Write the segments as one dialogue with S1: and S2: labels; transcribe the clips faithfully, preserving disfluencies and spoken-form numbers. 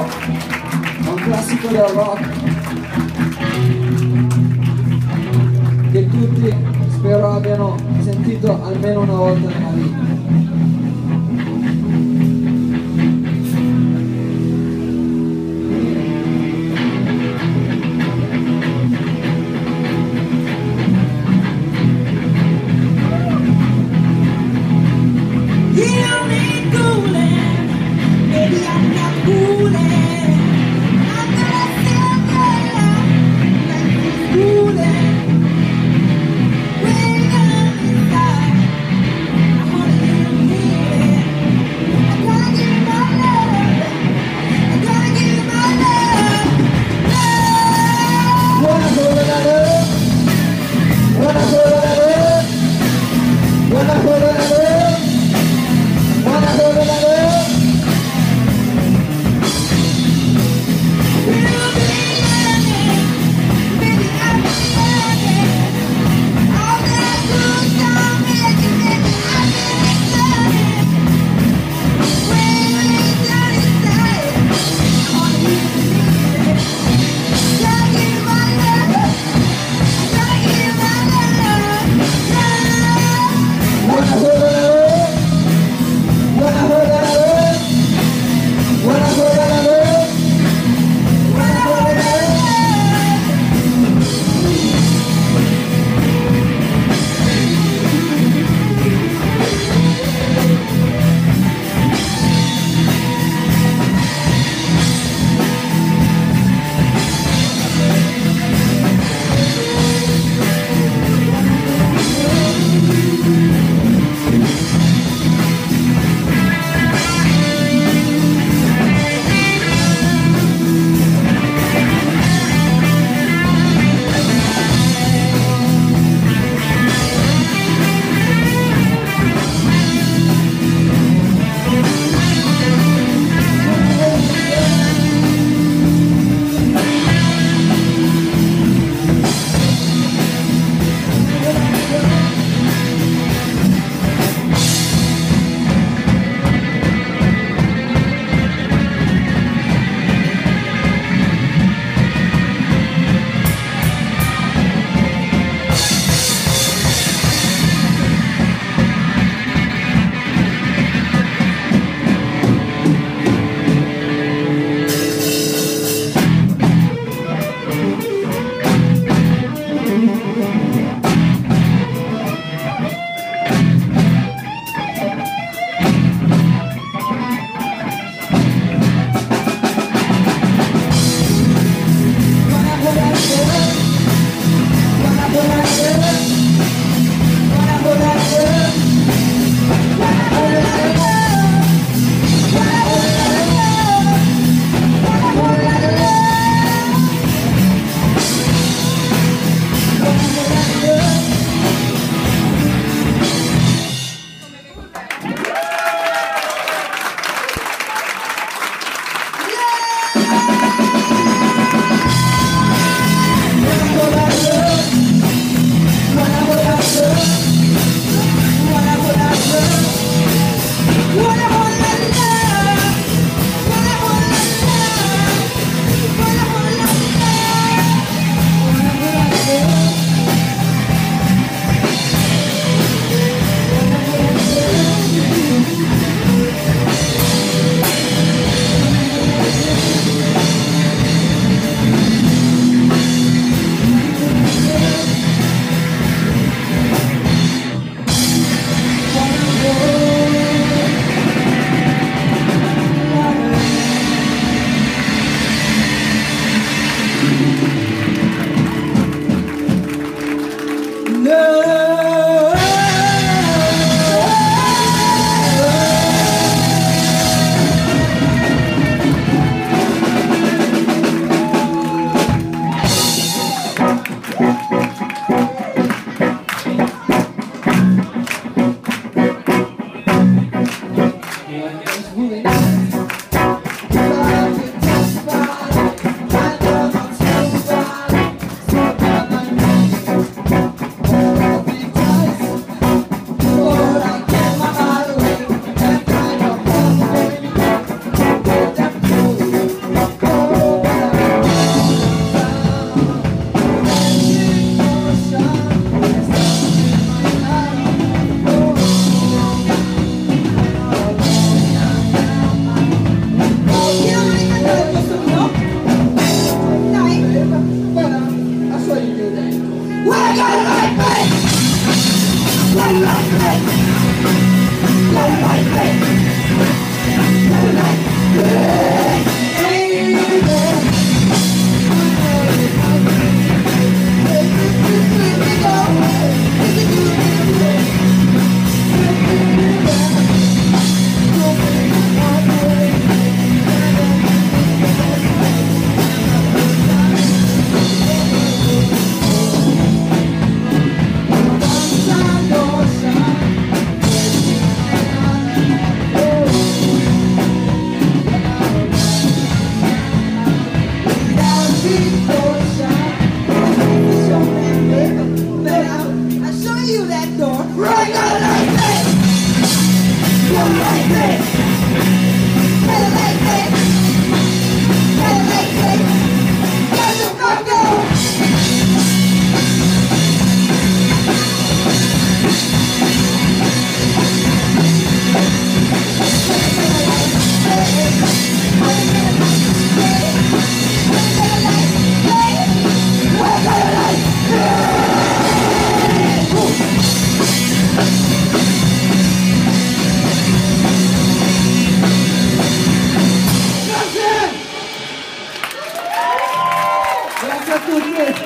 S1: è un classico del rock che tutti spero abbiano sentito almeno una volta nella vita.
S2: We're gonna
S1: tutti.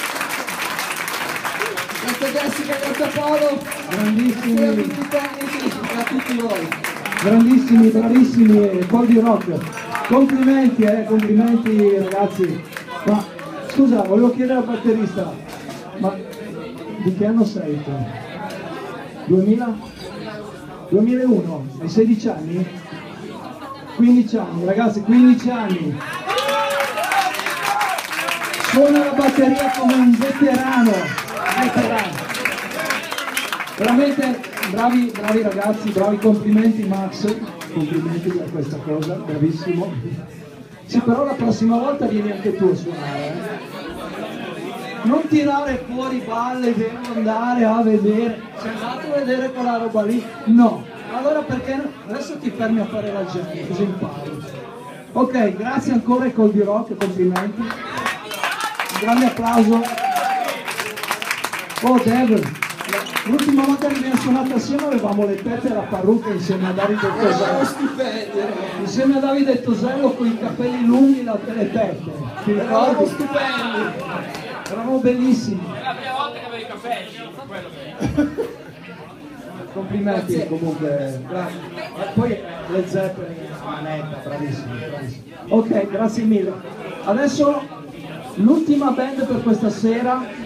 S1: Grazie Jessica, grazie Paolo.
S2: Grandissimi.
S1: Grazie a tutti i tecnici e a tutti voi.
S2: Grandissimi, bravissimi, Colby Rock. Complimenti, eh, complimenti ragazzi. Ma scusa, volevo chiedere al batterista, ma di che anno sei tu? duemila? duemilauno? Hai sedici anni? quindici anni, ragazzi, quindici anni. Suona la batteria come un veterano, veterano. Veramente bravi, bravi ragazzi, bravi, complimenti Max, complimenti per questa cosa, bravissimo. Sì, però la prossima volta vieni anche tu a suonare, eh? Non tirare fuori balle, devo andare a vedere. Sei andato a vedere quella roba lì? No. Allora perché no? Adesso ti fermi a fare la gente, così impari. Ok, grazie ancora ai Colby Rock, complimenti. Un grande applauso. Oh Devil, l'ultima volta che abbiamo suonato assieme avevamo le tette e la parrucca insieme a Davide Tosello.
S1: Stipendio.
S2: Insieme a Davide Tosello con i capelli lunghi e le tette. Ti
S1: Eravamo
S2: ricordi?
S1: stupendi.
S2: Eravamo bellissimi.
S3: È la prima volta che avevo i capelli, quello che è.
S2: Complimenti.
S1: Grazie.
S2: Comunque, grazie. E poi le Zeppelin, manetta, bravissimi, bravissimi. Ok, grazie mille. Adesso l'ultima band per questa sera